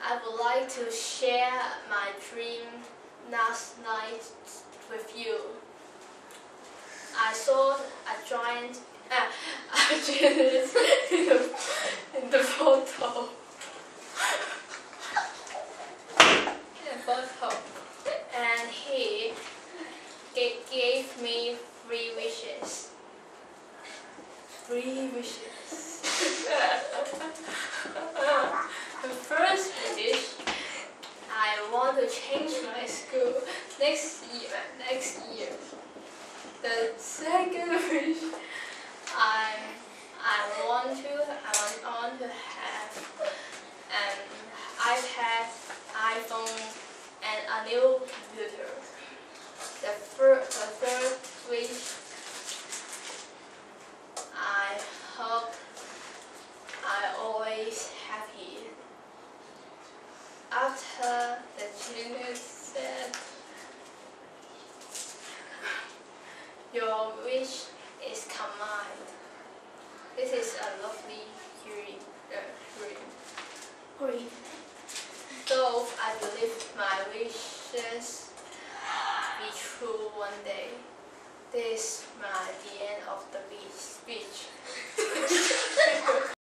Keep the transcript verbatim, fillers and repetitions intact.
I would like to share my dream last night with you. I saw a giant, uh, a giant in, the, in the photo. In the photo. And he gave me three wishes. Three wishes. The first wish, I want to change my school next year. Next year. The second wish, I I want to I want, I want to have an iPad, iPhone, and a new computer. The third the third wish, I hope I always happy. After the genius said, your wish is command. This is a lovely dream. Uh, dream. Dream. Though I believe my wishes be true one day. This is my the end of the speech.